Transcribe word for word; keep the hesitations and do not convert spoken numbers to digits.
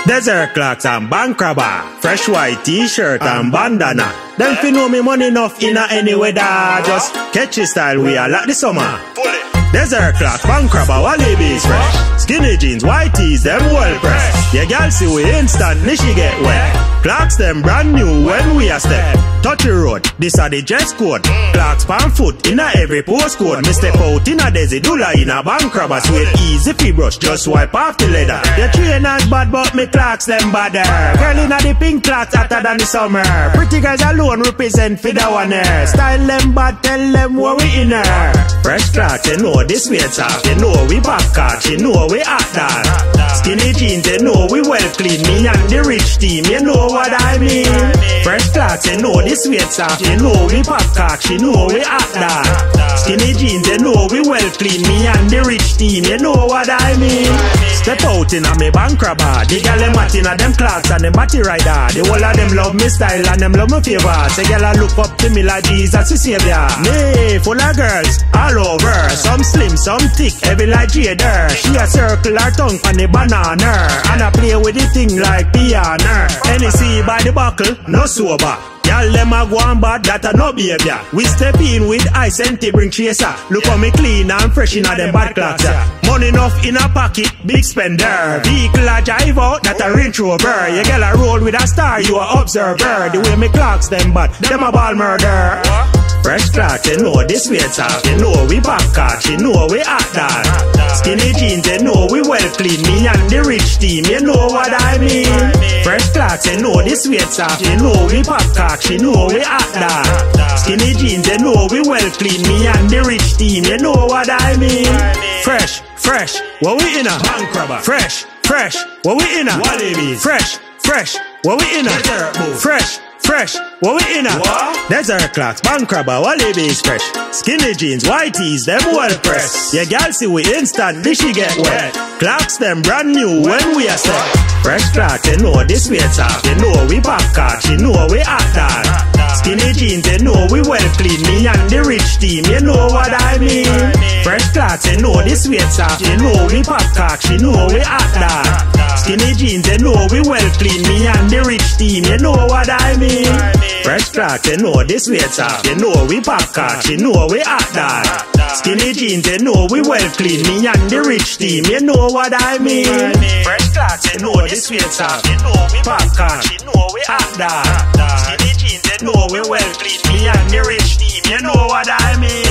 Desert clocks and bank crabber, fresh white t-shirt and bandana. Them fi know me money enough in a any weather. Just catchy style we are like the summer. Desert clocks, bank crabber, wallabies fresh. Skinny jeans, white tees, them well pressed. Your gal see we instantly she get wet. Clocks them brand new when we are step. Touch the road, this are the dress code. Clocks pan foot in a every postcode. Me step out in a desi dula in a bank crabber. Sweet easy fi brush, just wipe off the leather. Your trainers bad but me clocks them badder. Girl in a the pink clocks hotter than the summer. Pretty girls alone represent for the one her. Style them bad, tell them what we in her. Fresh clocks, you know this way soft. You know we back cut, you know we hot that. Skinny jeans, you know we well clean. Me and the rich team, you know what I mean. Fresh clocks, you know this way soft. You know we back cut, you know we hot that. Skinny jeans, you know we well clean. Me and the rich team, you know what I mean. Step out in a me bank crabber. The gal them hot in a them clocks and them body rider. The whole of them love me style and them love me favor. Say gal a look up to me like Jesus the Savior. Me full of girls all over. Some slim, some thick, heavy like Jader. She a circle her tongue on the banana. And I play with the thing like piano. Hennessy by the buckle, no sober. Y'all them a go on bad, that a no behavior. We step in with ice and tea bring chaser. Look how me clean and fresh in a them bad clocks. Money enough in a pocket, big spender. Vehicle a drive out, that a Range Rover. You get a roll with a star, you a observer. The way me clocks them bad, them a ball murder. Fresh clocks, you know this way soft. You know we back cut, you know we hot that. Skinny jeans, you know we well clean. Me and the rich team, you know what I mean. Fresh clocks, you know this way soft. You know we back cut, you know we hot that. Skinny jeans, you know we well clean. Me and the rich team, you know what I mean. Fresh, fresh, what we in a bank crabber. Fresh, fresh, what we in a wallabies. Fresh, fresh, what we in a fresh. Fresh, what we in a what? Desert clocks, bank crabber, wallabies fresh. Skinny jeans, white tees, them well pressed. Your gal see we instantly she get wet. Clocks them brand new when we are set. Fresh clocks, you know this way soft. You know we back cut, you know we hot that. Skinny jeans, you know we well clean. Me and the rich team, you know what I mean. Fresh clocks, you know this way soft. You know we back cut, you know we hot that. Skinny jeans, you know we well clean. Me and the rich team, you know what I mean. Fresh clocks, you know this way soft. You know we back cut, you know we hot that. Skinny jeans, you know we well clean. Me and the rich team, you know what I mean. Fresh clocks, you know this way soft. You know we back cut, you know we hot that. Skinny jeans, you know we well clean. Me and the rich team, you know what I mean.